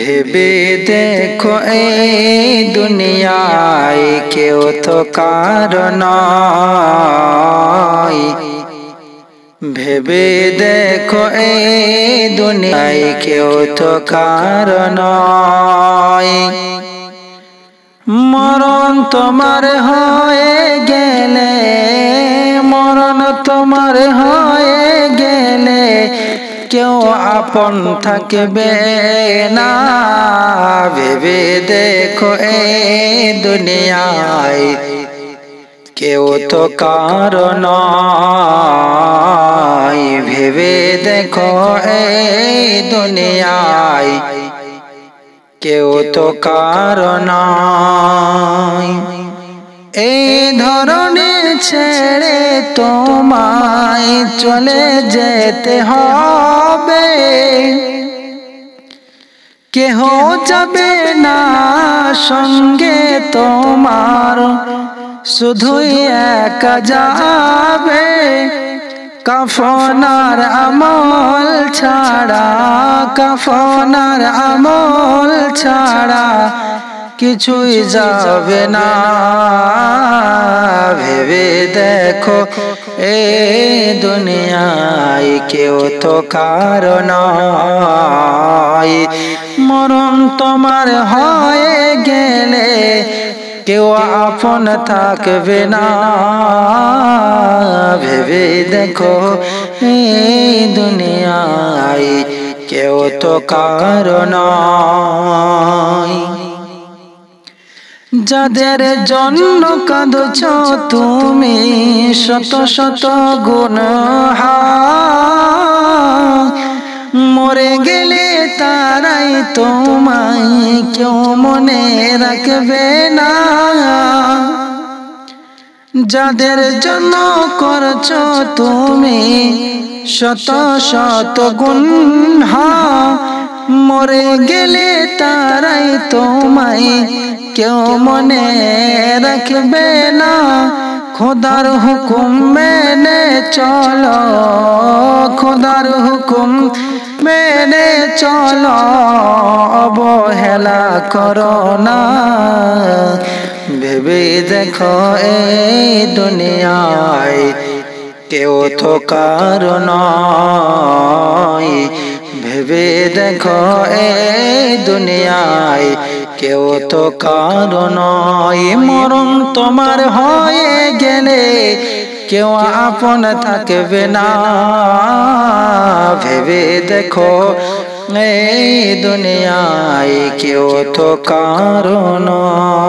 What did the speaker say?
ভেবে দেখো এই দুনিয়ায় কেউ তো কারো নয়। ভেবে দেখো এই দুনিয়ায় কেউ তো কারো নয়। মরণ তোমার হয়ে গেলে, মরণ তোমার হয়ে গেলে কেউ আপন থাকবে না। ভেবে দেখো এই দুনিয়ায় কেউ তো কারো নয়। ভেবে দেখো এই দুনিয়ায় কেউ তো কারো নয়। এই ধরনের ছেড়ে তোমায় চলে যেতে হবে। কেহ যাবে না সঙ্গে তোমার, শুধুই একা যাবে। কাফনার আমল ছাড়া, কাফনার আমল ছাড়া কিছুই যাবে না। ভেবে দেখো এই দুনিয়ায় কেউ তো কারো নয়। মরণ তোমার হয়ে গেলে কেউ আপন থাকবে না। ভেবে দেখো এই দুনিয়ায় কেউ তো কারো নয়। যাদের জন্য কাঁদছ তুমি শত শত গুনাহ, মরে গেলে তারাই তোমায় কেউ মনে রাখবে না। যাদের জন্য করছো তুমি শত শত গুনাহ, মরে গেলে তারাই তোমায় কেউ মনে রাখবে না। খোদার হুকুম মেনে চলো, খোদার হুকুম মেনে চলো, অবহেলা করো না। ভেবে দেখো এই দুনিয়ায় কেউ তো কারো নয়। ভেবে দেখো এই দুনিয়ায় কেউ তো কারো নয়। মরণ তোমার হয়ে গেলে কেউ আপন থাকবে না। ভেবে দেখো এই দুনিয়ায় কেউ তো কারো নয়।